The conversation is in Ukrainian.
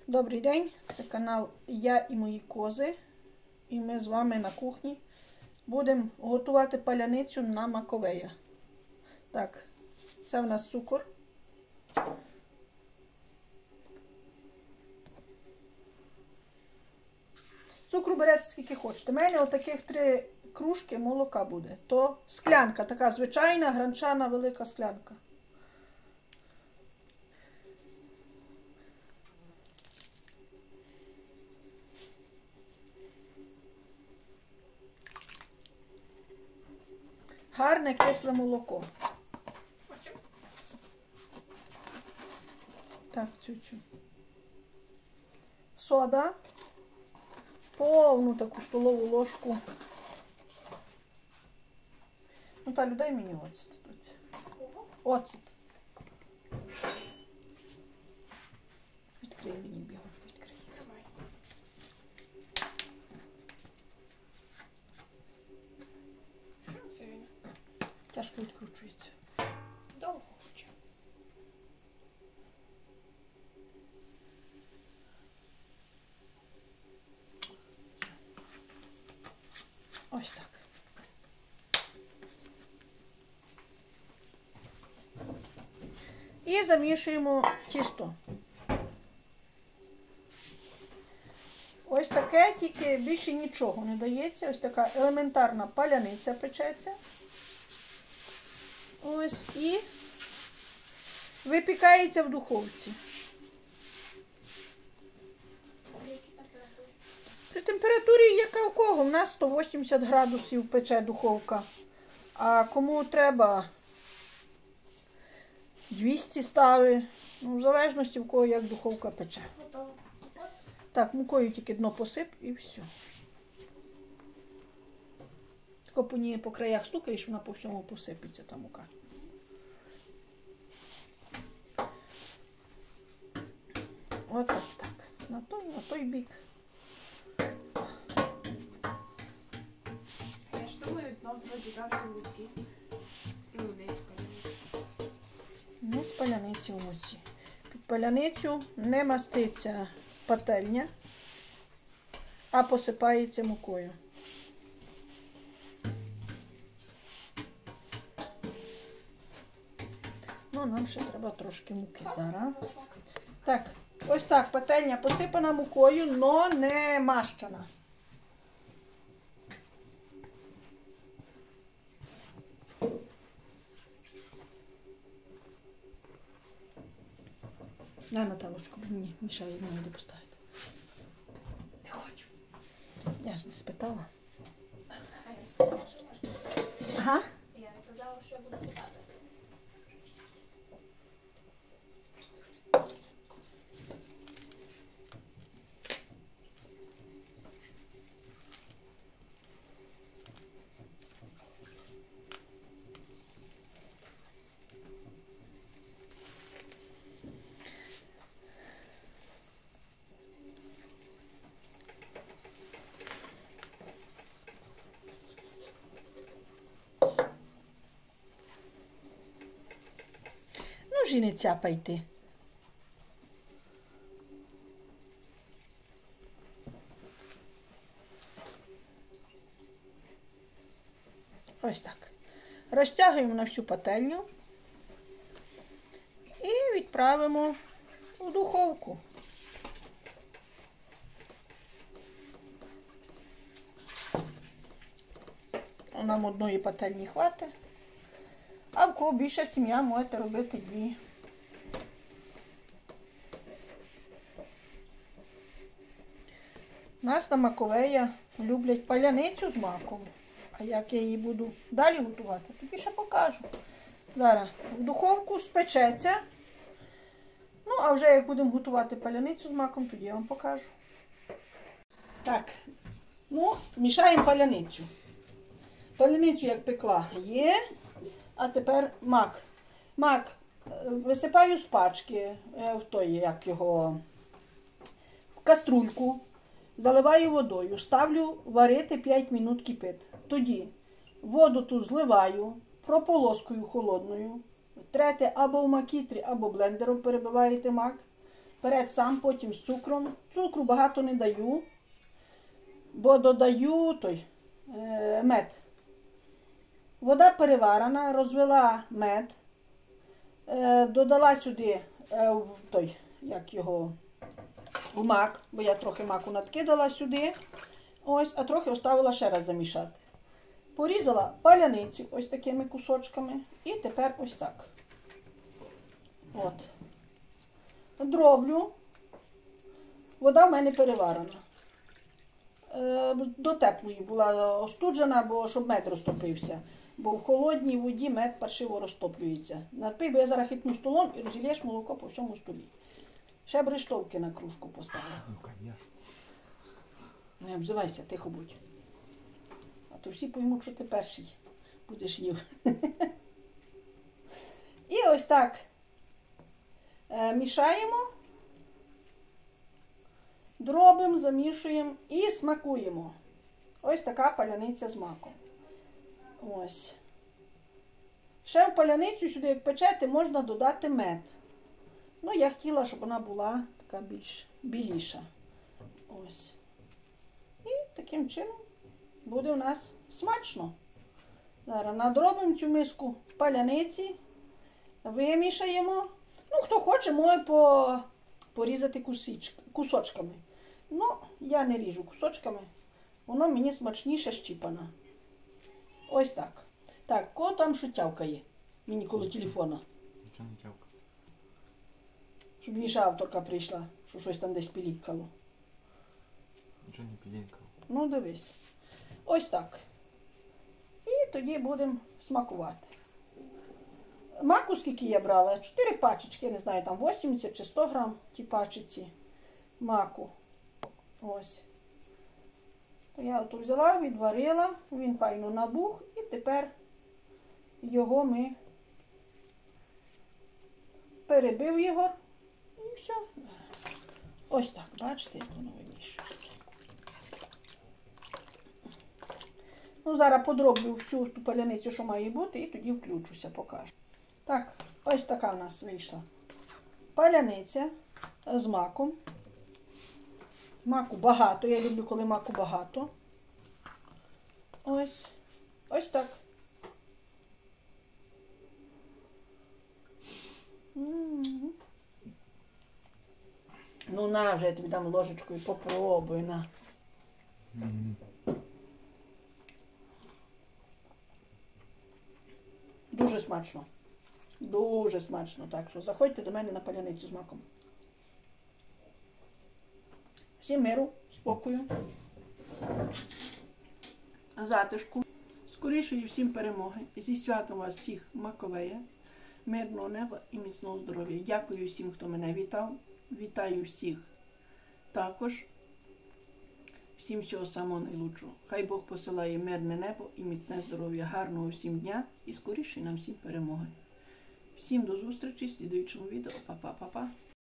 Добрий день, це канал Я і мої кози. І ми з вами на кухні будемо готувати паляницю на маковея. Так, це в нас цукор. Цукру берете скільки хочете. У мене отаких 3 кружки молока буде. То склянка, така звичайна, гранчана велика склянка. Гарне кисле молоко. Так, цю. Сода. Повну таку столову ложку. Наталю, дай мені оцет. Оцет. Відкрий мені бігом. Відкрий. Давай. Що це він? Тяжко відкручується. Довго хоче. Ось так. І замішуємо тісто. Ось таке, тільки більше нічого не дається. Ось така елементарна паляниця печеться. Ось і випікається в духовці. При температурі, яка у кого? У нас 180 градусів пече духовка. А кому треба 200 стави. Ну, в залежності в кого як духовка пече. Готово. Так, мукою тільки дно посип і все. Тако по ній по краях стукаєш, вона по всьому посипеться та мука. Отак так. На той бік. Я ж думаю, дно вроді завжди в муці. Ну, не з паляниці. Не з паляниці в муці. Під паляницю не маститься пательня, а посипається мукою. Ну, нам ще треба трошки муки зараз. Так, ось так, пательня посипана мукою, но не мащена. На, Наталочку, мені мішає, не буду поставити. Не хочу. Я ж не спитала. А я не казала, що можна. Ага. Я не казала, що я буду питати. Ну, ж і не цяпайте. Ось так. Розтягуємо на всю пательню і відправимо у духовку. Нам одної пательні хватить. А в кого більша сім'я, можете робити 2. Нас на маковея люблять паляницю з маком. А як я її буду далі готувати, тобі ще покажу. Зараз в духовку спечеться. Ну, а вже як будемо готувати паляницю з маком, тоді я вам покажу. Так, ну, мішаємо паляницю. Паляницю, як пекла, є. А тепер мак. Мак висипаю з пачки, в каструльку, заливаю водою, ставлю варити 5 минут кипить. Тоді воду тут зливаю, прополоскую холодною, трете або в макітрі, або блендером перебиваєте мак. Перець сам, потім з цукром. Цукру багато не даю, бо додаю мед. Вода переварена, розвела мед, додала сюди в мак, бо я трохи маку надкидала сюди, ось, а трохи оставила ще раз замішати. Порізала паляницю ось такими кусочками і тепер ось так. От. Дроблю. Вода в мене переварена. До теплої була остуджена, бо щоб мед розтопився. Бо в холодній воді мед паршиво розтоплюється. Надпий, бо я зараз хитну столом і розілєш молоко по всьому столі. Ще б рештовки на кружку поставила. Ну, конечно. Не обзивайся, тихо будь. А то всі поймуть, що ти перший будеш їв. І ось так мішаємо, дробимо, замішуємо і смакуємо. Ось така паляниця з маком. Ось. Ще в паляницю сюди, як печете, можна додати мед. Ну, я хотіла, щоб вона була така більш біліша. Ось. І таким чином буде у нас смачно. Зараз надробимо цю миску паляниці, вимішаємо. Ну, хто хоче, може порізати кусочками. Ну, я не ріжу кусочками. Воно мені смачніше щіпане. Ось так. Так, кого там що тявкає? Мені коло телефона. Нічого не тявка. Щоб Міша авторка прийшла, що щось там десь пілікало. Нічого не пілінкав. Ну, дивись. Ось так. І тоді будемо смакувати. Маку скільки я брала? 4 пачечки, я не знаю, там 80 чи 100 грам ті пачечці маку. Ось. Я ото взяла, відварила, він файно набух, і тепер його ми перебив його, і все. Ось так, бачите, як воно вимішується. Ну, зараз подроблю всю ту паляницю, що має бути, і тоді включуся, покажу. Так, ось така в нас вийшла паляниця з маком. Маку багато, я люблю, коли маку багато. Ось. Ось так. Ну, на, вже я тобі дам ложечку і попробуй, на. Дуже смачно. Дуже смачно. Так що заходьте до мене на паляницю з маком. Всім миру, спокою, затишку, скорішої всім перемоги. Зі святом вас всіх Маковея, мирного неба і міцного здоров'я. Дякую всім, хто мене вітав. Вітаю всіх також. Всім всього самого найлучшого. Хай Бог посилає мирне небо і міцне здоров'я. Гарного всім дня і скорішої нам всім перемоги. Всім до зустрічі в слідуючому відео. Па-па-па-па.